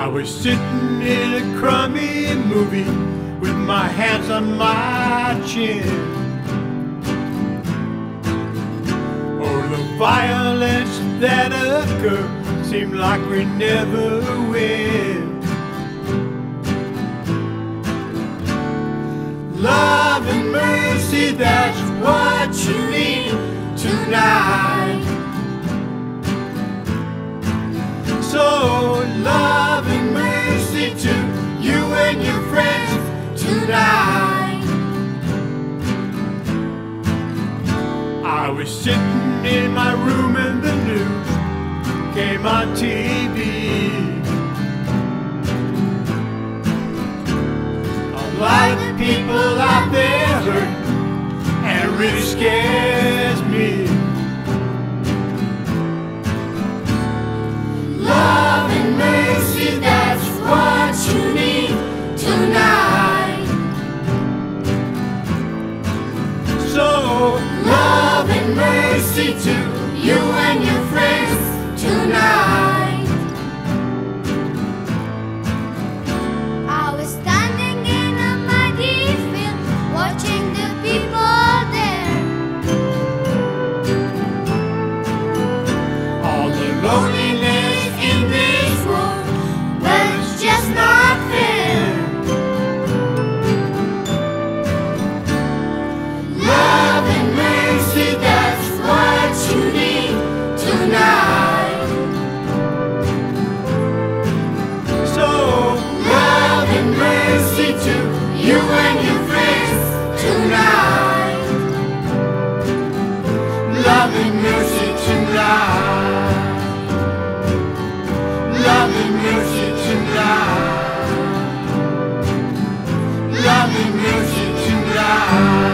was sitting in a crummy movie with my hands on my chin. Oh, the violence that occurred seemed like we never win. Love and mercy, that's what you need tonight. So love and mercy to you and your friends tonight. I was sitting in my room and the news came on TV. A lot of people out there hurt, and it really scares me. Love and mercy, that's what you need tonight. So love and mercy to you and your friends tonight. I was standing in a muddy field, watching the people there. All the loneliness in this world, well, it's just not fair. Love and mercy, that's what you need tonight. So love and mercy to you and your friends tonight. Love and mercy tonight. Love and mercy tonight. Love and mercy tonight.